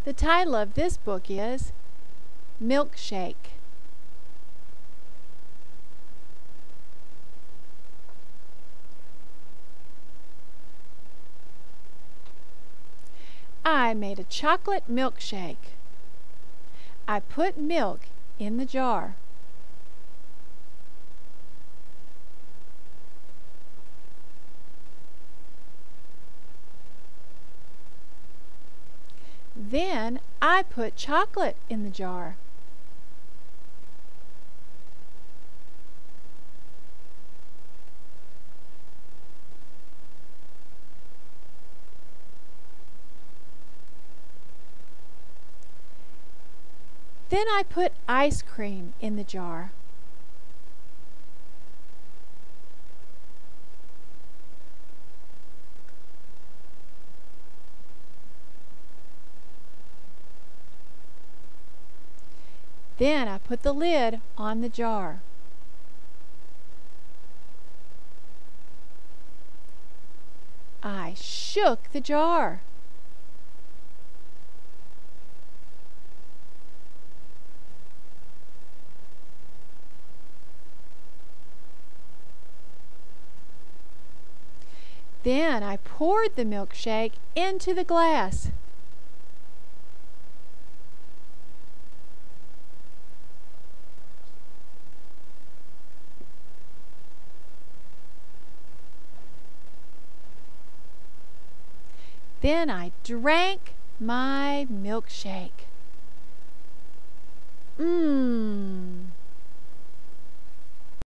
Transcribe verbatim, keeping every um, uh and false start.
The title of this book is Milkshake. I made a chocolate milkshake. I put milk in the jar. Then I put chocolate in the jar. Then I put ice cream in the jar. Then I put the lid on the jar. I shook the jar. Then I poured the milkshake into the glass. Then I drank my milkshake. Mmm.